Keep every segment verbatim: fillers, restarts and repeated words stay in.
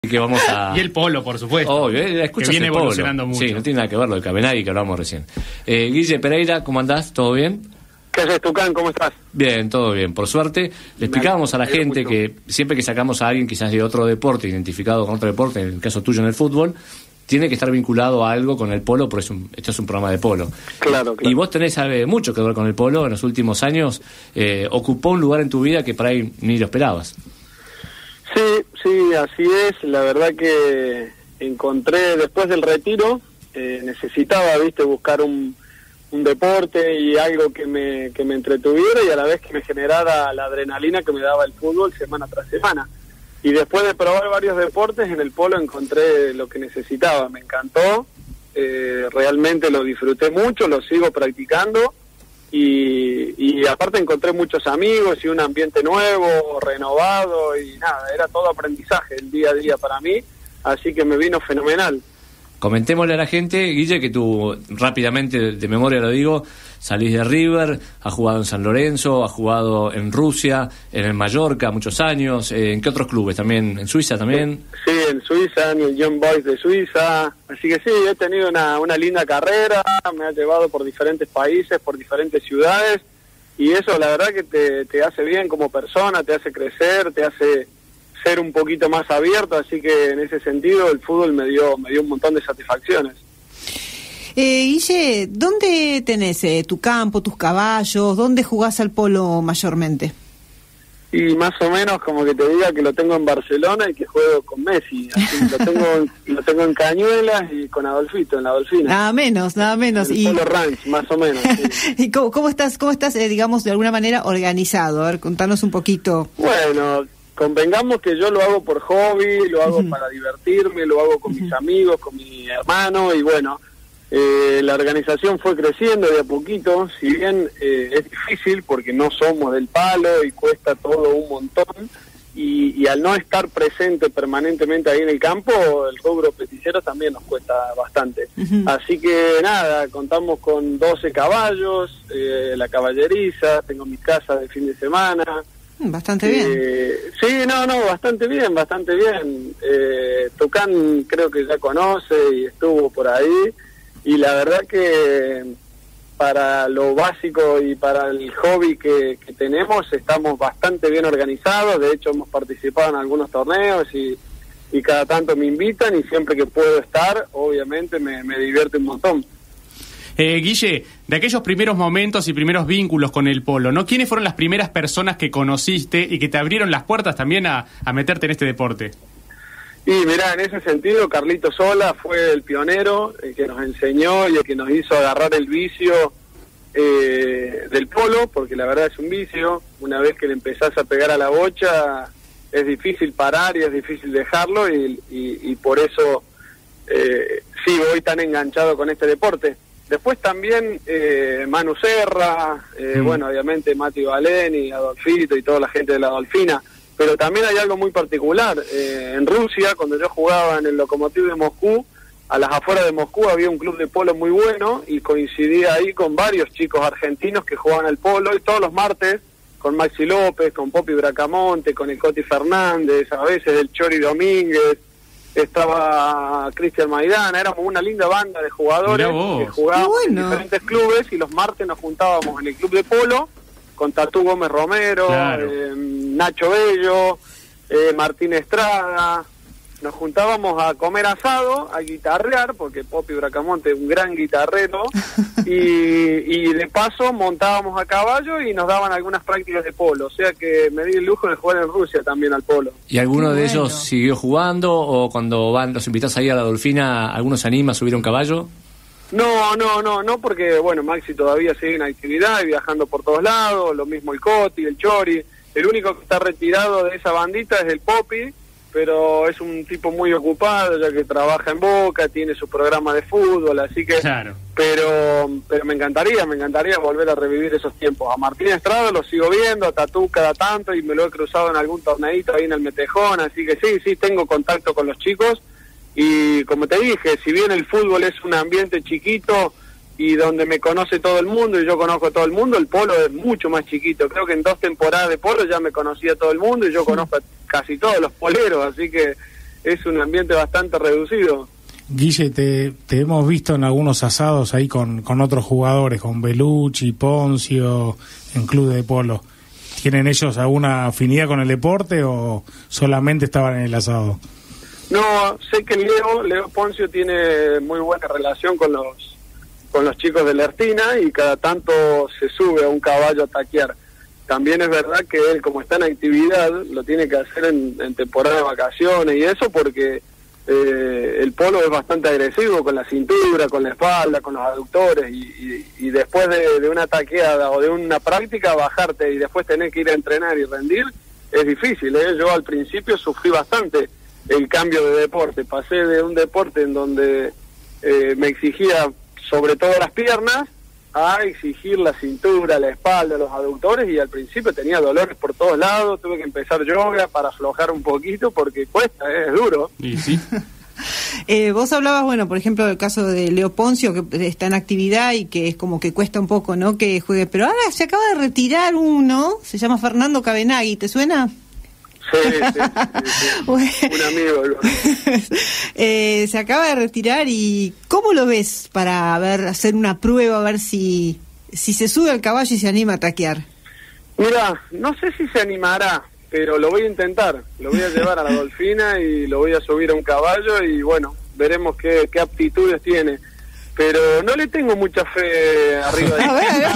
Que vamos a... Y el polo, por supuesto. Oh, escuchas que viene el polo. Evolucionando mucho. Sí, no tiene nada que ver lo de Cabenagui que hablamos recién. Eh, Guille Pereira, ¿cómo andás? ¿Todo bien? ¿Qué haces, Tucán? ¿Cómo estás? Bien, todo bien. Por suerte, le explicábamos a la gente que siempre que sacamos a alguien quizás de otro deporte, identificado con otro deporte, en el caso tuyo en el fútbol, tiene que estar vinculado a algo con el polo, porque es un, esto es un programa de polo. Claro, claro. Y vos tenés sabe, mucho que ver con el polo. En los últimos años eh, ocupó un lugar en tu vida que por ahí ni lo esperabas. Sí, sí, así es. La verdad que encontré, después del retiro, eh, necesitaba, viste, buscar un, un deporte y algo que me, que me entretuviera y a la vez que me generara la adrenalina que me daba el fútbol semana tras semana. Y después de probar varios deportes, en el polo encontré lo que necesitaba. Me encantó, eh, realmente lo disfruté mucho, lo sigo practicando. Y, y aparte encontré muchos amigos y un ambiente nuevo, renovado y nada, era todo aprendizaje el día a día para mí, así que me vino fenomenal. Comentémosle a la gente, Guille, que tú rápidamente, de memoria lo digo, salís de River, has jugado en San Lorenzo, has jugado en Rusia, en el Mallorca muchos años, ¿en qué otros clubes? ¿También en Suiza también? Sí, en Suiza, en el Young Boys de Suiza, así que sí, he tenido una, una linda carrera, me ha llevado por diferentes países, por diferentes ciudades, y eso la verdad que te, te hace bien como persona, te hace crecer, te hace ser un poquito más abierto, así que en ese sentido el fútbol me dio me dio un montón de satisfacciones. Eh, Guille, ¿dónde tenés eh, tu campo, tus caballos? ¿Dónde jugás al polo mayormente? Y más o menos como que te diga que lo tengo en Barcelona y que juego con Messi. Así, lo tengo lo tengo en Cañuelas y con Adolfito, en la Adolfina. Nada menos, nada menos. En y Polo Ranch, más o menos. Sí. ¿Y cómo, cómo estás, cómo estás eh, digamos, de alguna manera organizado? A ver, contanos un poquito. Bueno, convengamos que yo lo hago por hobby, lo hago uh-huh. para divertirme, lo hago con uh-huh. mis amigos, con mi hermano, y bueno, eh, la organización fue creciendo de a poquito, si bien eh, es difícil porque no somos del palo y cuesta todo un montón, y, y al no estar presente permanentemente ahí en el campo, el cobro peticiero también nos cuesta bastante. Uh-huh. Así que nada, contamos con doce caballos, eh, la caballeriza, tengo mi casa de fin de semana. Bastante bien. Eh, sí, no, no, bastante bien, bastante bien. Eh, Tucán creo que ya conoce y estuvo por ahí, y la verdad que para lo básico y para el hobby que, que tenemos estamos bastante bien organizados. De hecho hemos participado en algunos torneos y, y cada tanto me invitan y siempre que puedo estar, obviamente me, me divierte un montón. Eh, Guille, de aquellos primeros momentos y primeros vínculos con el polo, ¿no? ¿Quiénes fueron las primeras personas que conociste y que te abrieron las puertas también a, a meterte en este deporte? Y mirá, en ese sentido, Carlito Sola fue el pionero, el que nos enseñó y el que nos hizo agarrar el vicio eh, del polo, porque la verdad es un vicio. Una vez que le empezás a pegar a la bocha, es difícil parar y es difícil dejarlo, y, y, y por eso eh, sí voy tan enganchado con este deporte. Después también eh, Manu Serra, eh, mm. bueno, obviamente Mati Valeni, Adolfito y toda la gente de la Adolfina, pero también hay algo muy particular. Eh, en Rusia, cuando yo jugaba en el Lokomotiv de Moscú, a las afueras de Moscú había un club de polo muy bueno y coincidía ahí con varios chicos argentinos que jugaban al polo, y todos los martes con Maxi López, con Popi Bracamonte, con el Coti Fernández, a veces el Chori Domínguez, estaba Cristian Maidana, éramos una linda banda de jugadores que jugábamos bueno. en diferentes clubes, y los martes nos juntábamos en el club de polo con Tatú Gómez Romero, claro. eh, Nacho Bello, eh, Martín Estrada. Nos juntábamos a comer asado, a guitarrear, porque Popi Bracamonte es un gran guitarrero, y, y de paso montábamos a caballo y nos daban algunas prácticas de polo, o sea que me di el lujo de jugar en Rusia también al polo. ¿Y alguno Qué de bueno. ellos siguió jugando, o cuando van los invitás ahí a la Adolfina, alguno se anima a subir un caballo? No, no, no, no, porque bueno, Maxi todavía sigue en actividad y viajando por todos lados, lo mismo el Coti, el Chori. El único que está retirado de esa bandita es el Popi, pero es un tipo muy ocupado, ya que trabaja en Boca, tiene su programa de fútbol, así que... Claro. Pero pero me encantaría, me encantaría volver a revivir esos tiempos. A Martín Estrada lo sigo viendo, a Tatú cada tanto, y me lo he cruzado en algún torneito ahí en el Metejón, así que sí, sí, tengo contacto con los chicos, y como te dije, si bien el fútbol es un ambiente chiquito y donde me conoce todo el mundo y yo conozco a todo el mundo, el polo es mucho más chiquito. Creo que en dos temporadas de polo ya me conocía todo el mundo y yo conozco a casi todos los poleros, así que es un ambiente bastante reducido. Guille, te, te hemos visto en algunos asados ahí con, con otros jugadores, con Belucci, Poncio, en club de polo. ¿Tienen ellos alguna afinidad con el deporte o solamente estaban en el asado? No, sé que Leo, Leo Poncio tiene muy buena relación con los con los chicos de la Ertina y cada tanto se sube a un caballo a taquear. También es verdad que él, como está en actividad, lo tiene que hacer en, en temporada de vacaciones y eso porque eh, el polo es bastante agresivo con la cintura, con la espalda, con los aductores y, y, y después de, de una taqueada o de una práctica, bajarte y después tener que ir a entrenar y rendir es difícil, ¿eh? Yo al principio sufrí bastante el cambio de deporte. Pasé de un deporte en donde eh, me exigía sobre todo las piernas a exigir la cintura, la espalda, los aductores y al principio tenía dolores por todos lados, tuve que empezar yoga para aflojar un poquito porque cuesta, ¿eh? Es duro. Y sí. eh, vos hablabas, bueno, por ejemplo, del caso de Leo Poncio, que está en actividad y que es como que cuesta un poco, ¿no?, que juegue, pero ahora se acaba de retirar uno, se llama Fernando Cabenagui, ¿te suena? Sí, sí, sí, sí. Bueno. Un amigo. eh, se acaba de retirar y ¿cómo lo ves para ver hacer una prueba, a ver si si se sube al caballo y se anima a taquear? Mira, no sé si se animará, pero lo voy a intentar. Lo voy a llevar a la Dolfina y lo voy a subir a un caballo y bueno, veremos qué, qué aptitudes tiene. Pero no le tengo mucha fe arriba de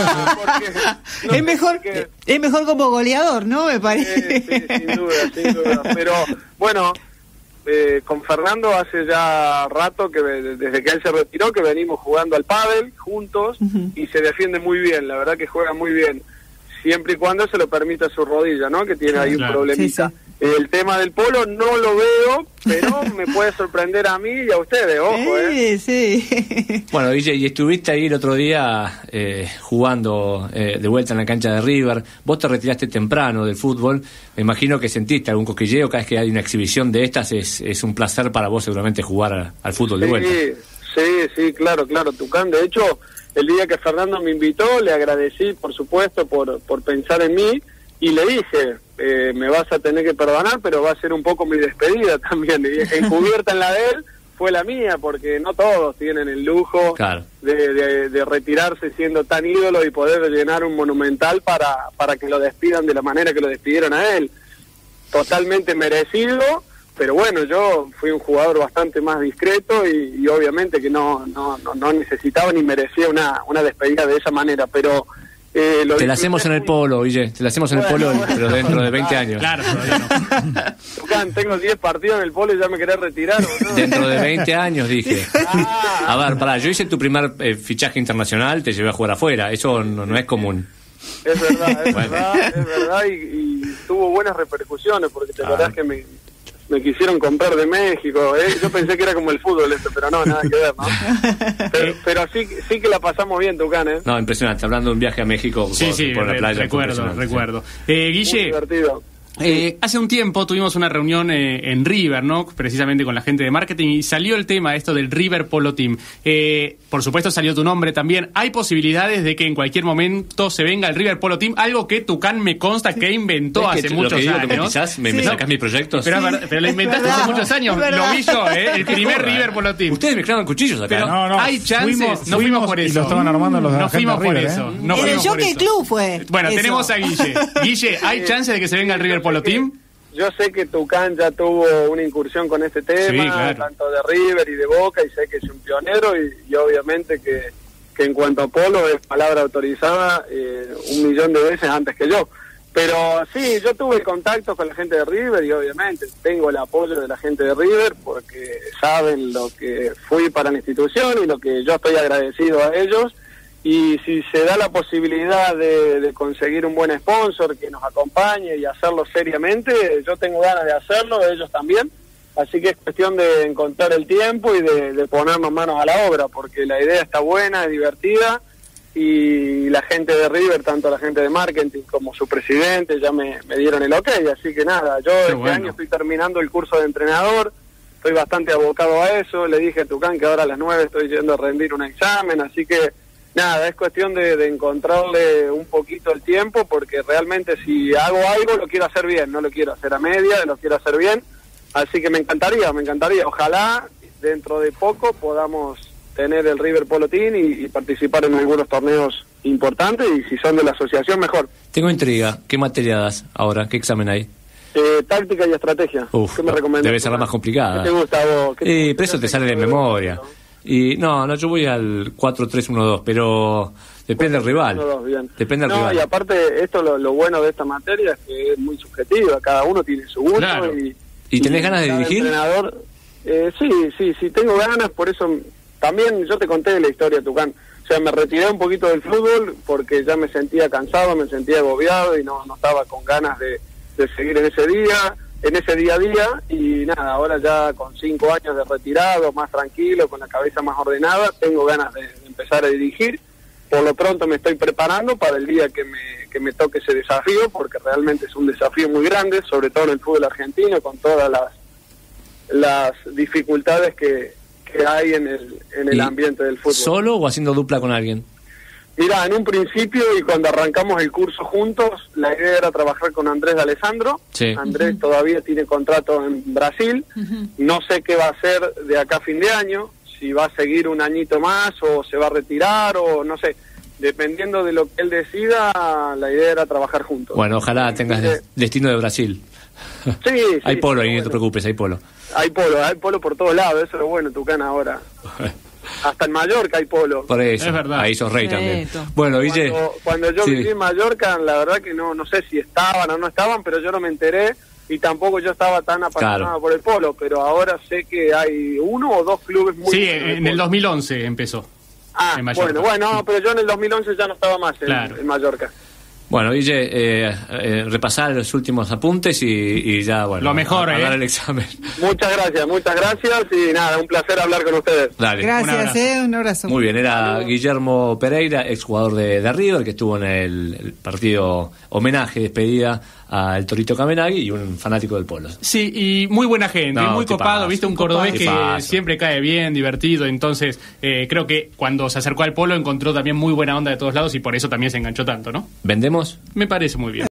él. No, es mejor porque... es mejor como goleador, ¿no? Me parece. Sí, sí, sin duda, sin duda. Pero bueno, eh, con Fernando hace ya rato que desde que él se retiró que venimos jugando al pádel juntos uh-huh. y se defiende muy bien. La verdad que juega muy bien, siempre y cuando se lo permita su rodilla, ¿no? Que tiene ahí claro. un problemita. Sí, sí. El tema del polo no lo veo, pero me puede sorprender a mí y a ustedes, ojo, ¿eh? Sí, sí. Bueno, Guille, y estuviste ahí el otro día eh, jugando eh, de vuelta en la cancha de River. Vos te retiraste temprano del fútbol. Me imagino que sentiste algún cosquilleo. Cada vez que hay una exhibición de estas es, es un placer para vos seguramente jugar a, al fútbol de sí, vuelta. Sí, sí, claro, claro, Tucán. De hecho, el día que Fernando me invitó, le agradecí, por supuesto, por, por pensar en mí. Y le dije, eh, me vas a tener que perdonar, pero va a ser un poco mi despedida también. Y encubierta en la de él fue la mía, porque no todos tienen el lujo claro. de, de, de retirarse siendo tan ídolo y poder llenar un monumental para, para que lo despidan de la manera que lo despidieron a él. Totalmente merecido, pero bueno, yo fui un jugador bastante más discreto y, y obviamente que no, no, no, no necesitaba ni merecía una, una despedida de esa manera, pero... Eh, te la hacemos en el polo, Guille, te la hacemos en bueno, el polo, bueno, pero dentro de veinte años. Claro, todavía no. Tucán, tengo diez partidos en el polo y ya me querés retirar, ¿no? Dentro de veinte años, dije. Ah, a ver, pará, yo hice tu primer eh, fichaje internacional, te llevé a jugar afuera, eso no, no es común. Es verdad, es bueno. verdad, es verdad, y, y tuvo buenas repercusiones, porque te acordás ah. que me... me quisieron comprar de México, ¿eh? Yo pensé que era como el fútbol esto, pero no, nada que ver, ¿no? Pero, pero sí, sí que la pasamos bien, Tucán, ¿eh? No, impresionante, hablando de un viaje a México sí, por, sí, por la playa. Recuerdo, recuerdo. Sí. Eh, Guille, muy divertido. Eh, hace un tiempo tuvimos una reunión eh, en River, ¿no? Precisamente con la gente de marketing y salió el tema esto del River Polo Team. Eh, por supuesto salió tu nombre también. ¿Hay posibilidades de que en cualquier momento se venga el River Polo Team? Algo que Tucán me consta que inventó hace que, muchos lo que digo, años. Que me, pisás, me, sí. me sacás mis proyectos. Pero, sí. pero lo inventaste hace muchos años. Lo vi yo, ¿eh? El primer River Polo Team. Ustedes mezclaban cuchillos acá. Pero no, no. hay chances. Fuimos, no fuimos por eso. Y lo estaban armando los de No fuimos por River, eso. ¿eh? No en el Jockey Club fue. Bueno, eso. tenemos a Guille. Guille, ¿hay chances de que se venga el River Polo Team? Yo sé que Tucán ya tuvo una incursión con este tema, sí, claro. tanto de River y de Boca, y sé que es un pionero, y, y obviamente que, que en cuanto a polo es palabra autorizada eh, un millón de veces antes que yo. Pero sí, yo tuve contactos con la gente de River y obviamente tengo el apoyo de la gente de River porque saben lo que fui para la institución y lo que yo estoy agradecido a ellos. Y si se da la posibilidad de, de conseguir un buen sponsor que nos acompañe y hacerlo seriamente, yo tengo ganas de hacerlo, ellos también. Así que es cuestión de encontrar el tiempo y de, de ponernos manos a la obra, porque la idea está buena, es divertida, y la gente de River, tanto la gente de marketing como su presidente, ya me, me dieron el ok. Así que nada, yo Qué este bueno. año estoy terminando el curso de entrenador, estoy bastante abocado a eso. Le dije a Tucán que ahora a las nueve estoy yendo a rendir un examen, así que nada, es cuestión de, de encontrarle un poquito el tiempo, porque realmente si hago algo lo quiero hacer bien, no lo quiero hacer a media, lo quiero hacer bien, Así que me encantaría, me encantaría. Ojalá dentro de poco podamos tener el River Polo Team y, y participar en algunos torneos importantes, y si son de la asociación, mejor. Tengo intriga. ¿Qué materia das ahora? ¿Qué examen hay? Eh, táctica y estrategia. Uf, ¿Qué me recomendás? debe ser la más complicada. ¿Qué te gusta a vos? ¿Qué te Eh, pero eso te sale de memoria. Y no, no, yo voy al cuatro tres uno dos, pero depende del rival. uno dos, bien. Depende del no, rival. Y aparte, esto lo, lo bueno de esta materia es que es muy subjetiva, cada uno tiene su gusto. Claro. Y, ¿Y tenés ganas de cada dirigir? Entrenador, eh, sí, sí, sí, tengo ganas, por eso también yo te conté la historia, Tucán. O sea, me retiré un poquito del fútbol porque ya me sentía cansado, me sentía agobiado y no, no estaba con ganas de, de seguir en ese día, en ese día a día, y nada, ahora ya con cinco años de retirado, más tranquilo, con la cabeza más ordenada, tengo ganas de, de empezar a dirigir. Por lo pronto me estoy preparando para el día que me, que me toque ese desafío, porque realmente es un desafío muy grande, sobre todo en el fútbol argentino, con todas las, las dificultades que, que hay en el, en el ¿Y ambiente del fútbol. ¿Solo o haciendo dupla con alguien? Mira, en un principio y cuando arrancamos el curso juntos, la idea era trabajar con Andrés de Alessandro. Sí. Andrés uh-huh. todavía tiene contrato en Brasil. Uh-huh. No sé qué va a hacer de acá a fin de año, si va a seguir un añito más o se va a retirar o no sé. Dependiendo de lo que él decida, la idea era trabajar juntos. Bueno, ojalá tengas eh, destino de Brasil. Sí, sí. Hay polo ahí, bueno. no te preocupes, hay polo. Hay polo, hay polo por todos lados, eso es lo bueno, Tucán, ahora. Hasta en Mallorca hay polo. Por eso, es verdad. Ahí sos rey sí, también. to. Bueno, Guille. Cuando, cuando yo sí. viví en Mallorca, la verdad que no no sé si estaban o no estaban, pero yo no me enteré y tampoco yo estaba tan apasionado Claro. por el polo, pero ahora sé que hay uno o dos clubes muy... Sí, en el dos mil once empezó. Ah, en Mallorca. bueno, bueno, pero yo en el dos mil once ya no estaba más en, Claro. en Mallorca. Bueno, Guille, eh, eh, repasar los últimos apuntes y, y ya, bueno, Lo mejor, a, a ¿eh? dar el examen. Muchas gracias, muchas gracias y nada, un placer hablar con ustedes. Dale. Gracias, un eh, un abrazo. Muy bien, era Guillermo Pereira, exjugador de, de River, que estuvo en el, el partido homenaje, despedida al Torito Cabenagui y un fanático del polo. Sí, y muy buena gente, No, muy tipazo, copado, viste, un cordobés que tipazo. siempre cae bien, divertido, entonces eh, creo que cuando se acercó al polo encontró también muy buena onda de todos lados y por eso también se enganchó tanto, ¿no? ¿Vendemos? Me parece muy bien.